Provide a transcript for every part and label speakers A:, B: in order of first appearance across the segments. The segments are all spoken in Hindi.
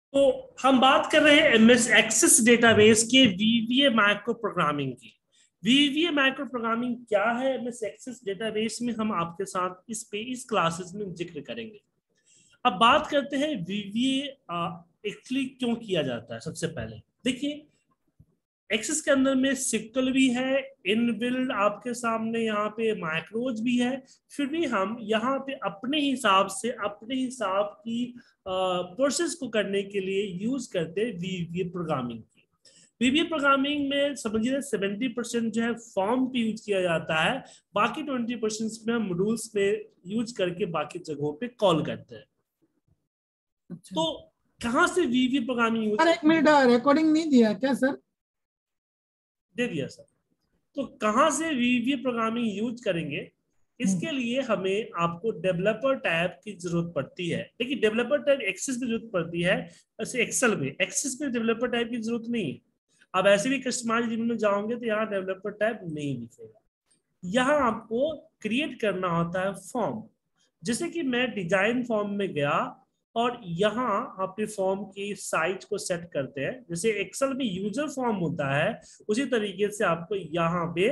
A: तो हम बात कर रहे हैं एमएस एक्सेस डेटाबेस के वीवीए मैक्रो प्रोग्रामिंग की। वीवीए मैक्रो प्रोग्रामिंग क्या है एमएस एक्सेस डेटाबेस में, हम आपके साथ इस क्लासेस में जिक्र करेंगे। अब बात करते हैं वीवीए एक्चुअली क्यों किया जाता है। सबसे पहले देखिए, एक्सेस के अंदर में सिक्वल भी है, इनबिल्ड आपके सामने यहाँ पे मैक्रोज भी है। फिर भी हम यहाँ पे अपने हिसाब से अपने हिसाब की प्रोसेस को करने के लिए यूज करते हैं वीवीए प्रोग्रामिंग की। वीवीए प्रोग्रामिंग में समझिए 70% जो है फॉर्म पे यूज किया जाता है, बाकी 20% में हम रूल्स पे यूज करके बाकी जगहों पे कॉल करते हैं।
B: अच्छा।
A: तो कहाँ से वीवीए प्रोग्रामिंग यूज?
B: सर एक मिनट, रिकॉर्डिंग नहीं दिया क्या सर?
A: दे दिया सर। तो कहाँ से वीवीए प्रोग्रामिंग यूज करेंगे, इसके लिए हमें आपको डेवलपर टैब की जरूरत पड़ती है। लेकिन डेवलपर टैब एक्सेस में जरूरत पड़ती है, ऐसे एक्सेल में। एक्सेस में डेवलपर टैब की जरूरत नहीं है। अब ऐसे भी कस्टमाइज में जाओगे तो यहाँ डेवलपर टैब नहीं दिखेगा। यहाँ आपको क्रिएट करना होता है फॉर्म। जैसे कि मैं डिजाइन फॉर्म में गया और यहाँ अपने फॉर्म की साइज को सेट करते हैं, जैसे एक्सेल में यूजर फॉर्म होता है उसी तरीके से आपको यहाँ पे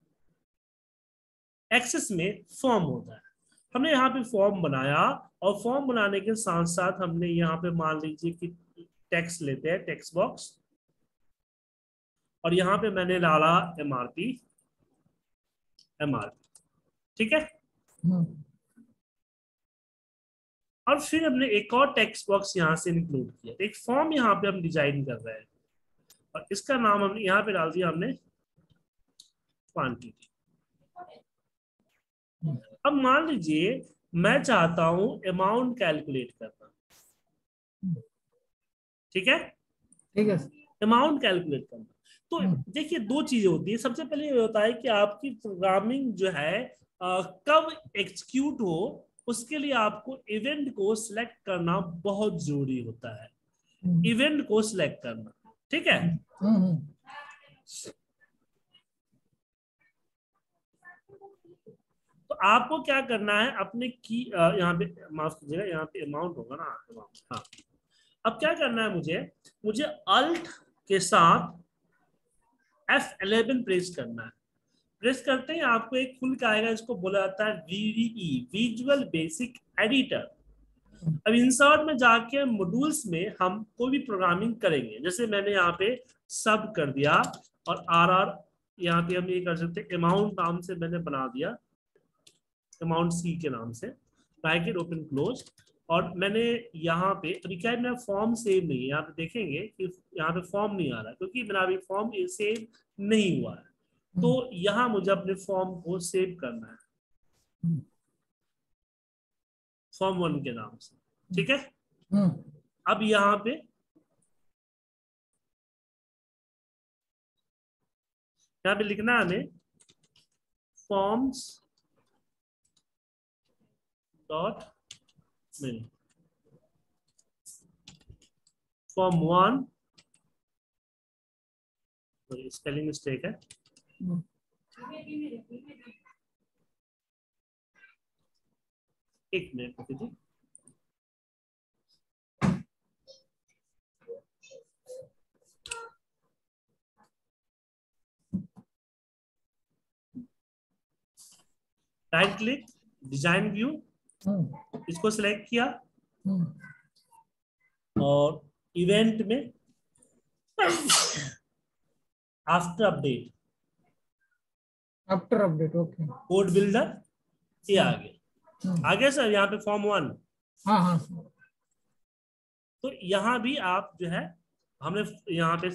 A: एक्सेस में फॉर्म होता है। हमने यहाँ पे फॉर्म बनाया और फॉर्म बनाने के साथ साथ हमने यहाँ पे मान लीजिए कि टेक्स्ट लेते हैं, टेक्स्ट बॉक्स, और यहाँ पे मैंने डाला एमआरपी। एमआरपी ठीक है। और फिर हमने एक और टेक्स्ट बॉक्स यहाँ से इंक्लूड किया। एक फॉर्म यहाँ पे हम डिजाइन कर रहे हैं और इसका नाम हमने यहाँ पे डाल दिया हमने क्वांटिटी। अब मान लीजिए मैं चाहता हूं अमाउंट कैलकुलेट करना। ठीक है,
B: ठीक है।
A: अमाउंट कैलकुलेट करना। तो देखिए दो चीजें होती है। सबसे पहले ये होता है कि आपकी प्रोग्रामिंग जो है कब एग्जीक्यूट हो, उसके लिए आपको इवेंट को सिलेक्ट करना बहुत जरूरी होता है। इवेंट को सिलेक्ट करना, ठीक है। तो आपको क्या करना है, अपने की यहाँ पे माफ कीजिएगा, यहाँ पे अमाउंट होगा ना, अमाउंट। हाँ, अब क्या करना है मुझे, मुझे अल्ट के साथ F11 प्रेस करना है। प्रेस करते ही आपको एक खुल के आएगा, इसको बोला जाता है वीवीई, विजुअल बेसिक एडिटर। अब इंसर्ट में जाके मॉड्यूल्स में हम कोई भी प्रोग्रामिंग करेंगे। जैसे मैंने यहाँ पे सब कर दिया और आर आर, यहाँ पे हम ये कर सकते हैं अमाउंट नाम से मैंने बना दिया, अमाउंट सी के नाम से, ब्रैकेट ओपन क्लोज। और मैंने यहाँ पे अभी क्या है, मेरा फॉर्म सेव नहीं है। यहाँ पे देखेंगे कि यहाँ पे फॉर्म नहीं आ रहा क्योंकि मेरा अभी फॉर्म सेव नहीं हुआ है। तो यहाँ मुझे अपने फॉर्म को सेव करना है फॉर्म 1 के नाम से, ठीक है। अब यहाँ पे लिखना है हमें forms dot mill, form 1, spelling mistake है, एक मिनट दीजिए। राइट क्लिक, डिजाइन व्यू, इसको सिलेक्ट किया और इवेंट में after update,
B: after update, okay.
A: Code builder, ये आ गया। आगे सर यहाँ पे फॉर्म 1।
B: हाँ हाँ।
A: तो यहाँ भी आप जो है, हमने यहाँ पे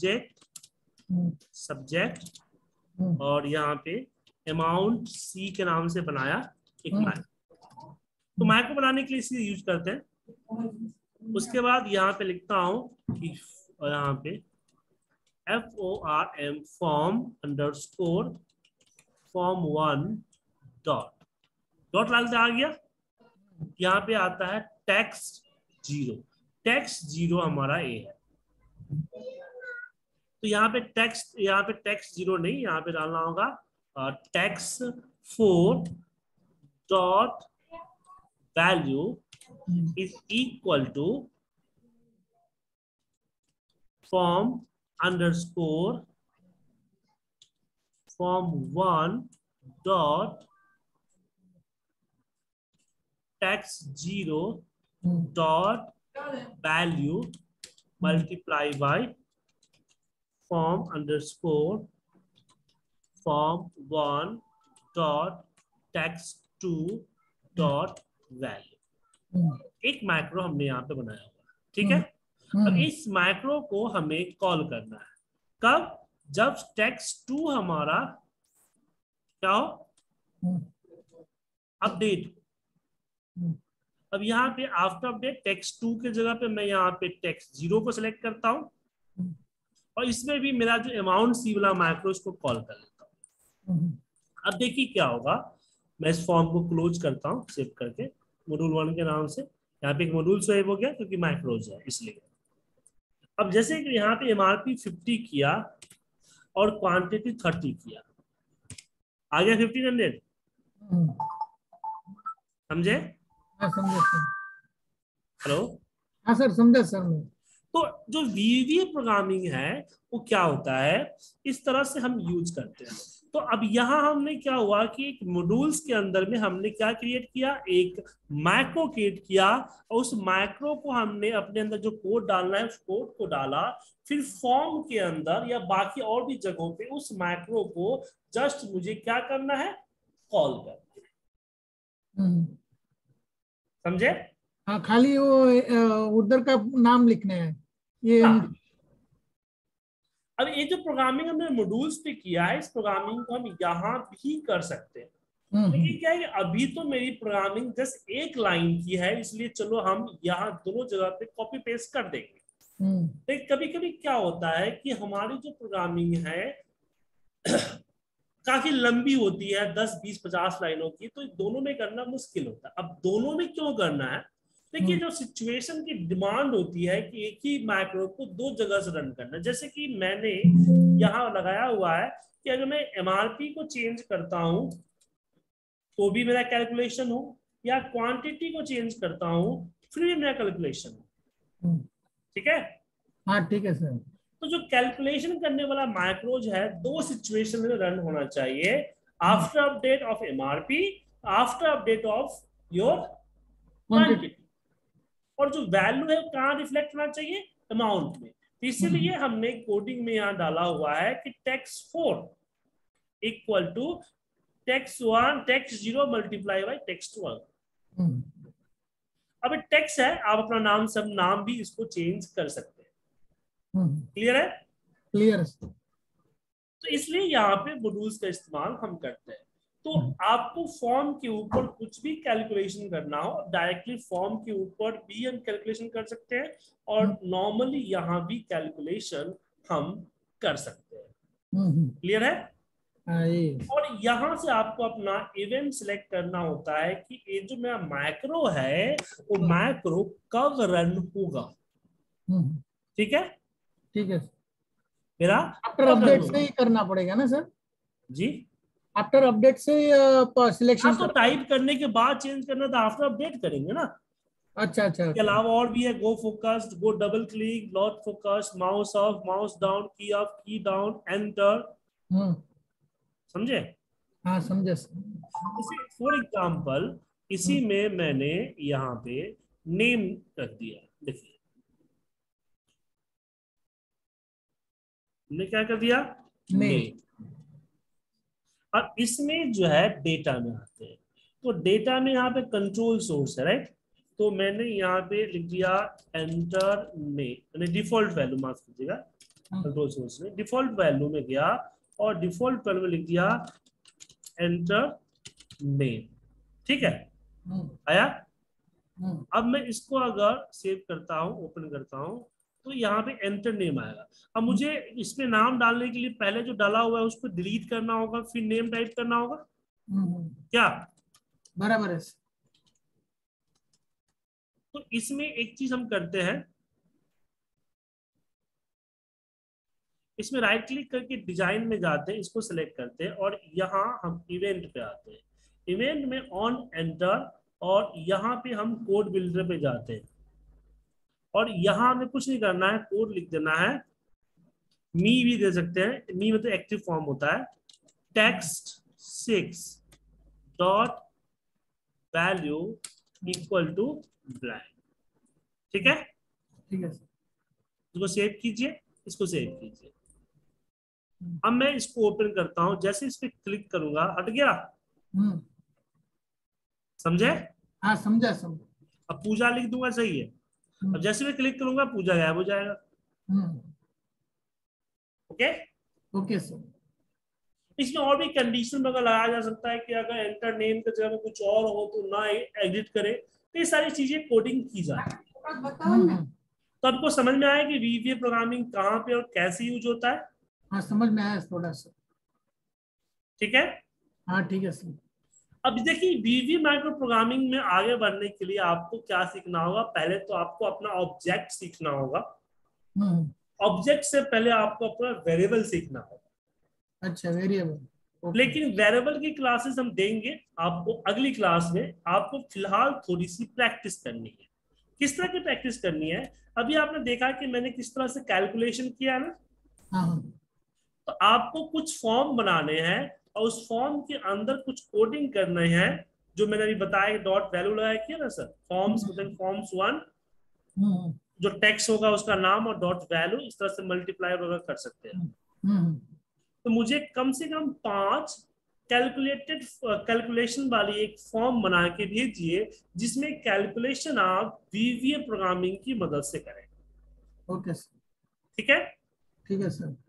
A: सब्जेक्ट और यहाँ पे अमाउंट सी के नाम से बनाया एक मैक। तो मैक को बनाने के लिए इसे यूज करते हैं। उसके बाद यहाँ पे लिखता हूँ कि यहाँ पे FORM form underscore form 1 dot dot डालते आ गया। यहाँ पे आता है टेक्स्ट 0। टेक्स्ट 0 हमारा ए है। तो यहाँ पे टेक्स्ट 0 नहीं, यहाँ पे डालना होगा text 4 dot value is equal to form underscore form1 dot text 0 dot value multiply by form underscore form1 dot text 2 dot value। एक मैक्रो हमने यहाँ पे बनाया हुआ, ठीक है। अब इस मैक्रो को हमें कॉल करना है कब, जब text 2 हमारा क्या हो, अपडेट। अब यहाँ पे आफ्टर अपडेट text 2 के जगह पे मैं यहाँ पे text 0 को सिलेक्ट करता हूँ और इसमें भी मेरा जो अमाउंट सी वाला मैक्रो इसको कॉल कर लेता हूँ। अब देखिए क्या होगा, मैं इस फॉर्म को क्लोज करता हूँ सेव करके मॉड्यूल 1 के नाम से। यहाँ पे एक मॉड्यूल सेव हो गया क्योंकि मैक्रोज है इसलिए। अब जैसे कि यहाँ पे एमआरपी 50 किया और क्वांटिटी 30 किया, आ गया 1500। समझे?
B: हाँ समझे सर।
A: हेलो?
B: हाँ सर समझे सर मैं।
A: तो जो वीवीए प्रोग्रामिंग है वो क्या होता है, इस तरह से हम यूज करते हैं। तो अब यहाँ हमने क्या हुआ कि एक मॉड्यूल्स के अंदर में हमने क्या क्रिएट किया, एक मैक्रो क्रिएट किया और उस मैक्रो को हमने अपने अंदर जो कोड डालना है उस कोड को डाला, फिर फॉर्म के अंदर या बाकी और भी जगहों पे उस मैक्रो को जस्ट मुझे क्या करना है, कॉल करना है। समझे?
B: हाँ खाली वो उधर का नाम लिखने हैं ये।
A: हाँ। अब ये जो प्रोग्रामिंग हमने मॉड्यूल्स पे किया है, इस प्रोग्रामिंग को हम यहाँ भी कर सकते हैं। लेकिन क्या है, अभी तो मेरी प्रोग्रामिंग जस्ट एक लाइन की है, इसलिए चलो हम यहाँ दोनों जगह पे कॉपी पेस्ट कर देंगे। लेकिन कभी कभी क्या होता है कि हमारी जो प्रोग्रामिंग है काफी लंबी होती है, 10 20 50 लाइनों की, तो दोनों में करना मुश्किल होता है। अब दोनों में क्यों करना है, देखिए जो सिचुएशन की डिमांड होती है कि एक ही मैक्रो को दो जगह से रन करना, जैसे कि मैंने यहाँ लगाया हुआ है कि अगर मैं एमआरपी को चेंज करता हूं तो भी मेरा कैलकुलेशन हो, या क्वांटिटी को चेंज करता हूं फिर भी मेरा कैलकुलेशन हो। ठीक है?
B: हाँ ठीक है सर।
A: तो जो कैलकुलेशन करने वाला मैक्रोज है, दो सिचुएशन में रन होना चाहिए, after update of MRP, after update of your quantity. और जो वैल्यू है कहाँ रिफ्लेक्ट होना चाहिए, अमाउंट में। तो इसीलिए हमने कोडिंग में यहां डाला हुआ है कि text 4 equal to text 0 multiply by text 1। अब टेक्स्ट है, आप अपना नाम सब नाम भी इसको चेंज कर सकते हैं। क्लियर है?
B: क्लियर।
A: तो इसलिए यहाँ पे मॉड्यूल्स का इस्तेमाल हम करते हैं। तो आपको फॉर्म के ऊपर कुछ भी कैलकुलेशन करना हो, डायरेक्टली फॉर्म के ऊपर भी हम कैलकुलेशन कर सकते हैं और नॉर्मली यहाँ भी कैलकुलेशन हम कर सकते हैं। क्लियर है? और यहाँ से आपको अपना इवेंट सिलेक्ट करना होता है कि ये जो मेरा मैक्रो है वो मैक्रो कब रन होगा। ठीक है?
B: ठीक है।
A: मेरा
B: आफ्टर अपडेट से ही करना पड़ेगा ना सर?
A: जी,
B: आफ्टर अपडेट से सिलेक्शन।
A: हाँ, तो टाइप करने के बाद चेंज करना था, आफ्टर अपडेट करेंगे ना।
B: अच्छा अच्छा।
A: इसके अलावा और भी है, go focused, go double click, lot focus, mouse off, mouse down, key up, key down, enter. समझे?
B: हाँ समझे।
A: फॉर एग्जाम्पल इसी में मैंने यहाँ पे नेम रख दिया, देखिए हमने क्या कर दिया, नेम। और इसमें जो है डेटा में आते हैं, तो डेटा में यहाँ पे कंट्रोल सोर्स है, राइट। तो मैंने यहाँ पे लिख दिया एंटर मैंने डिफॉल्ट वैल्यू, माफ कीजिएगा, कंट्रोल सोर्स में डिफॉल्ट वैल्यू में गया और डिफॉल्ट वैल्यू में लिख दिया एंटर नेम। ठीक है, आया। अब मैं इसको अगर सेव करता हूँ, ओपन करता हूँ, तो यहाँ पे एंटर नेम आएगा। अब मुझे इसमें नाम डालने के लिए पहले जो डाला हुआ है उसको डिलीट करना होगा, फिर नेम टाइप करना होगा। क्या
B: बराबर है?
A: तो इसमें एक चीज हम करते हैं, इसमें राइट क्लिक करके डिजाइन में जाते हैं, इसको सिलेक्ट करते हैं और यहाँ हम इवेंट पे आते हैं। इवेंट में ऑन एंटर और यहाँ पे हम कोड बिल्डर पे जाते हैं और यहाँ हमें कुछ नहीं करना है, कोड लिख देना है मी भी दे सकते हैं, मी में तो एक्टिव फॉर्म होता है, text 6 dot value equal to blank. ठीक है,
B: ठीक है सर।
A: इसको सेव कीजिए, इसको सेव कीजिए। अब मैं इसको ओपन करता हूं, जैसे इस पे क्लिक करूंगा हट गया, समझे?
B: हाँ समझा समझा।
A: अब पूजा लिख दूंगा, सही है। अब जैसे मैं क्लिक करूंगा पूजा गायब हो जाएगा। Okay,
B: okay sir.
A: इसमें और भी कंडीशन वगैरह लगाया जा सकता है कि अगर एंटर नेम की जगह कुछ और हो तो ना एडिट करे, तो ये सारी चीजें कोडिंग की जाती है। तो आपको समझ में आया कि वीवीए प्रोग्रामिंग कहाँ पे और कैसे यूज होता है?
B: हाँ समझ में आया थोड़ा सा।
A: ठीक है।
B: हाँ ठीक है सर।
A: अब देखिए वीवीए माइक्रो प्रोग्रामिंग में आगे बढ़ने के लिए आपको क्या सीखना होगा? पहले तो आपको अपना ऑब्जेक्ट सीखना होगा। ऑब्जेक्ट से पहले आपको अपना वेरिएबल सीखना होगा।
B: अच्छा, वेरिएबल।
A: लेकिन वेरिएबल की क्लासेस हम देंगे आपको अगली क्लास में। आपको फिलहाल थोड़ी सी प्रैक्टिस करनी है। किस तरह की प्रैक्टिस करनी है? अभी आपने देखा कि मैंने किस तरह से कैलकुलेशन किया ना।
B: हाँ।
A: तो आपको कुछ फॉर्म बनाने हैं और उस फॉर्म के अंदर कुछ कोडिंग करने हैं, जो मैंने अभी बताया, डॉट वैल्यू लगाया किया ना सर, फॉर्म्स मतलब फॉर्म्स 1, जो टेक्स्ट होगा उसका नाम और डॉट वैल्यू, इस तरह से मल्टीप्लाई वगैरह कर सकते हैं। तो मुझे कम से कम 5 कैलकुलेशन वाली एक फॉर्म बना के भेजिए, जिसमें कैलकुलेशन आप वीवीए प्रोग्रामिंग की मदद से करें।
B: Okay sir.
A: ठीक है।
B: ठीक है सर।